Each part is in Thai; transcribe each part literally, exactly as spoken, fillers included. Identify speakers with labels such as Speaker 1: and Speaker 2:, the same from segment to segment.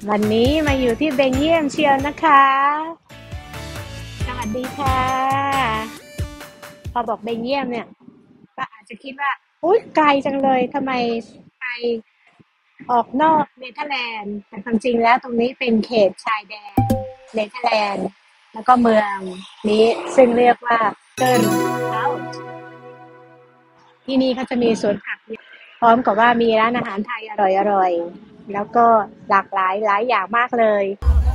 Speaker 1: วันนี้มาอยู่ที่เบลเยียมเชียวนะคะสวัสดีค่ะพอบอกเบลเยียมเนี่ยก็อาจจะคิดว่าอุ๊ยไกลจังเลยทำไมไปออกนอกเนเธอร์แลนด์แต่ความจริงแล้วตรงนี้เป็นเขตชายแดนเนเธอร์แลนด์แล้วก็เมืองนี้ซึ่งเรียกว่าเกิร์นเฮาส์ที่นี่เขาจะมีสวนผักพร้อมกับว่ามีร้านอาหารไทยอร่อยๆแล้วก็หลากหลายหลายอย่างมากเลย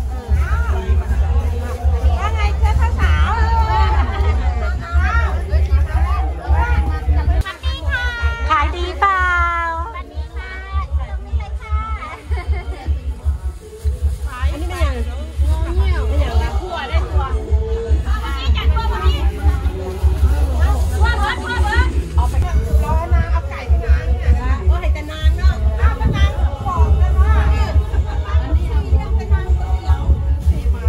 Speaker 1: ขายดีเปล่าอันนี้เป็นอย่างเป็นอย่างละคั่วได้ตัวเอาไปร้อยนะเอาไก่ไปนานเนี่ยโอ้ยแต่นานเนาะเอาไปนานบอกเลยว่าอันนี้เราเลี้ยงไปนานเดียวสี่ไม้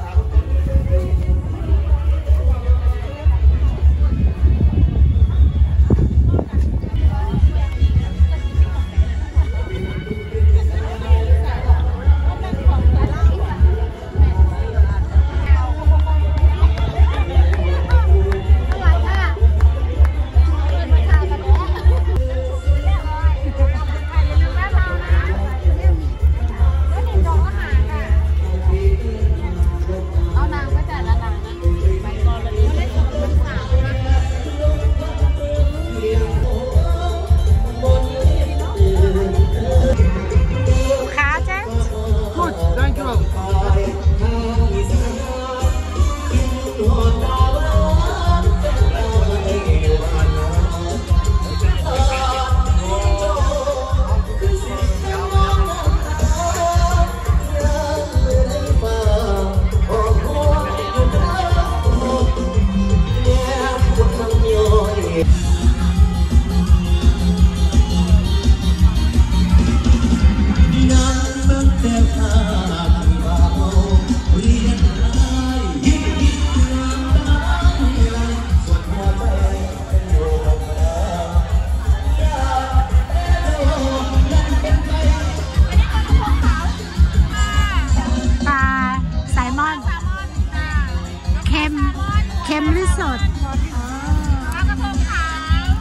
Speaker 1: เค็มหรือสดปลากระพงขาว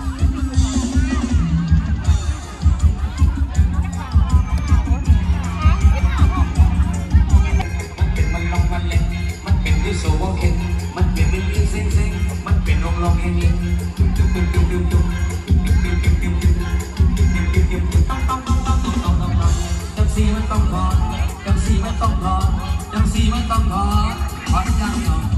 Speaker 1: มันเป็นมันลองมันเล่นมันเป็นที่โซ่วงเข็นมันเป็นเป็นเป็นเส้นเส้นมันเป็นลงลงเองเองตุ้มตุ้มตุ้มตุ้มตุ้มตุ้มตุ้มตุ้มตุ้มตุ้มตุ้มตุ้มตุ้มตุ้มต้องต้องต้องต้องต้องต้องต้องต้องจังสีมันต้องถอนจังสีมันต้องถอนจังสีมันต้องถอนถอนยังหรอ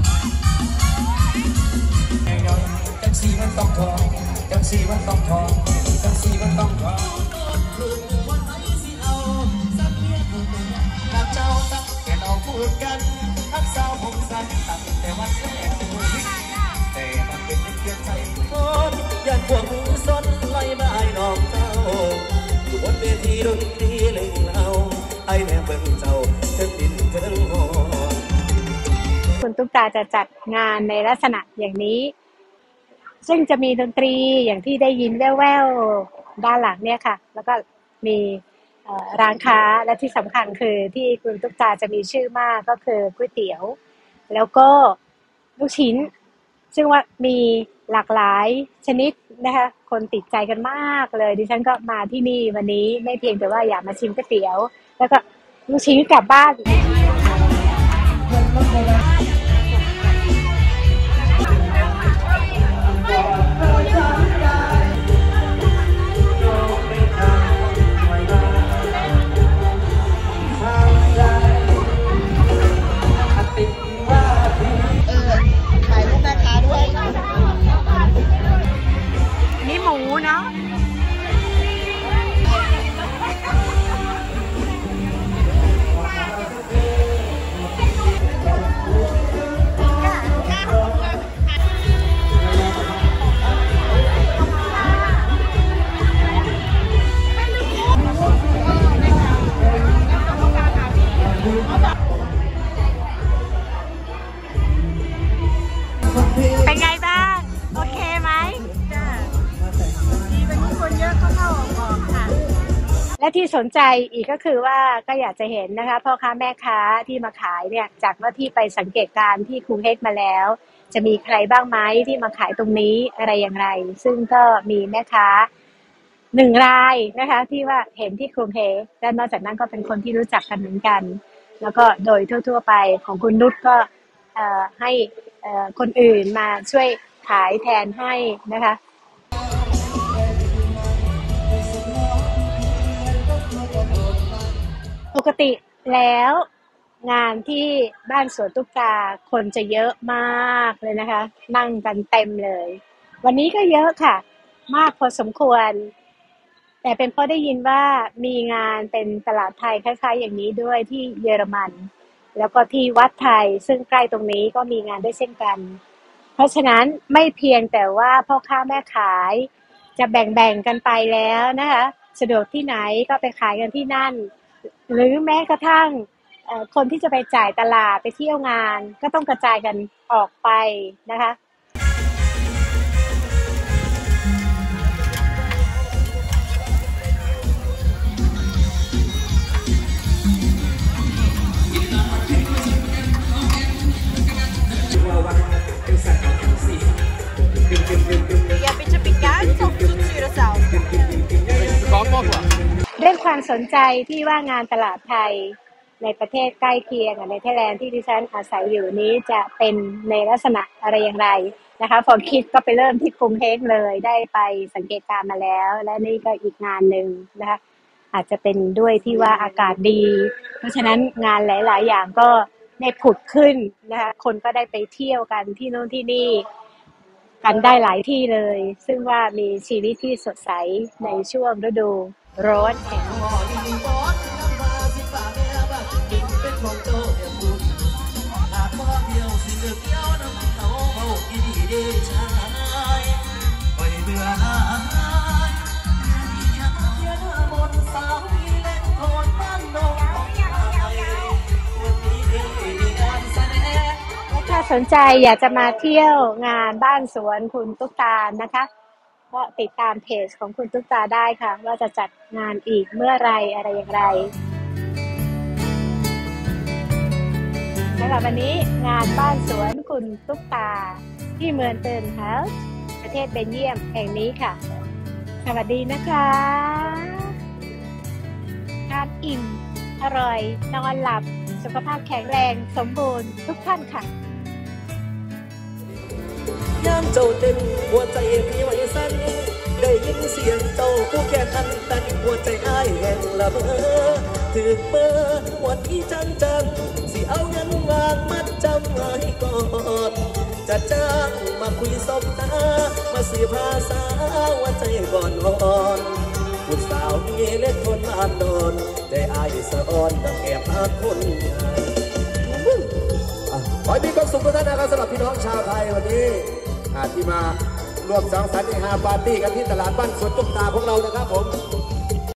Speaker 1: จังสีมันต้องถอนจังสีมันต้องถอนจังสีมันต้องถอนลูกวันไหนสิเอาสักเพียงกับเจ้าตั้งแต่เราพูดกันทักสาวผมสั้นตั้งแต่วันแรกแต่มันเป็นเพียงใจคนยันพวกมือส้นไล่มาไอ้น้องเจ้าอยู่บนเวทีดนตรีเล่นเราไอ้แม่เบิ่งเจ้าเธอดินเธอหอคุณตุ๊กตาจะจัดงานในลักษณะอย่างนี้ซึ่งจะมีดนตรีอย่างที่ได้ยินแว่วๆด้านหลังเนี่ยค่ะแล้วก็มีร้านค้าและที่สำคัญคือที่คุณตุ๊กตาจะมีชื่อมากก็คือก๋วยเตี๋ยวแล้วก็ลูกชิ้นซึ่งว่ามีหลากหลายชนิดนะคะคนติดใจกันมากเลยดิฉันก็มาที่นี่วันนี้ไม่เพียงแต่ว่าอยากมาชิมก๋วยเตี๋ยวแล้วก็ลูกชิ้นกลับบ้านนี่หมูเนาะ
Speaker 2: และที่สนใจอีกก็คือว่าก็อยากจะเห็นนะคะพ่อค้าแม่ค้าที่มาขายเนี่ยจากว่าที่ไปสังเกตการณ์ที่กรุงเทพมาแล้วจะมีใครบ้างไหมที่มาขายตรงนี้อะไรอย่างไรซึ่งก็มีแม่ค้าหนึ่งรายนะคะที่ว่าเห็นที่กรุงเทพและนอกจากนั้นก็เป็นคนที่รู้จักกันเหมือนกันแล้วก็โดยทั่วๆไปของคุณนุชก็ให้คนอื่นมาช่วยขายแทนให้นะคะปกติแล้วงานที่บ้านสวนตุ๊กตาคนจะเยอะมากเลยนะคะนั่งกันเต็มเลยวันนี้ก็เยอะค่ะมากพอสมควรแต่เป็นเพราะได้ยินว่ามีงานเป็นตลาดไทยคล้ายๆอย่างนี้ด้วยที่เยอรมันแล้วก็ที่วัดไทยซึ่งใกล้ตรงนี้ก็มีงานด้วยเช่นกันเพราะฉะนั้นไม่เพียงแต่ว่าพ่อค้าแม่ขายจะแบ่งๆกันไปแล้วนะคะสะดวกที่ไหนก็ไปขายกันที่นั่นหรือแม้กระทั่งคนที่จะไปจ่ายตลาดไปเที่ยวงานก็ต้องกระจายกันออกไปนะคะเรื่องความสนใจที่ว่างานตลาดไทยในประเทศใกล้เคียงในเนเธอร์แลนด์ที่ดิฉันอาศัยอยู่นี้จะเป็นในลักษณะอะไรอย่างไรนะคะพอคิดก็ไปเริ่มที่กรุงเทพเลยได้ไปสังเกตการมาแล้วและนี่ก็อีกงานหนึ่งนะคะอาจจะเป็นด้วยที่ว่าอากาศดีเพราะฉะนั้นงานหลายๆอย่างก็ได้ผุดขึ้นนะคะคนก็ได้ไปเที่ยวกันที่โน่นที่นี่กันได้หลายที่เลยซึ่งว่ามีชีวิตที่สดใสในช่วงฤดูร้อนแห่งถ้าสนใจอยากจะมาเที่ยวงานบ้านสวนคุณตุ๊กตานะคะก็ติดตามเพจของคุณตุ๊กตาได้ค่ะว่าจะจัดงานอีกเมื่อไรอะไรอย่างไรสำหรับวันนี้งานบ้านสวนคุณตุ๊กตาที่เมืองเติร์นเฮาส์ประเทศเบลเยียมแห่งนี้ค่ะสวัสดีนะคะทานอิ่มอร่อยนอนหลับสุขภาพแข็งแรงสมบูรณ์ทุกท่านค่ะ
Speaker 3: ย่ามเจ้าเต้นหัวใจพี่ไว้สั่นได้ยินเสียงเจ้าผู้แก่ทันตันหัวใจอ้ายแห่งละเมอถือเบอร์วันนี้จังจังสิเอาเงินวางมัดจำให้ก่อนจะจ้างมาคุยสบตามาสื่อภาษาหัวใจก่อนอ่อนผู้สาวมีเล็กคนบ้านนอนใจอ้ายสะอ่อนดังแอบหาคนขอให้มีความสุขทุกท่านนะครับสำหรับพี่น้องชาวไทยวันนี้ที่มาร่วมสังสรรค์ในฮาปาร์ตี้กันที่ตลาดบ้านสวนตุ๊กตาของเรานะครับผม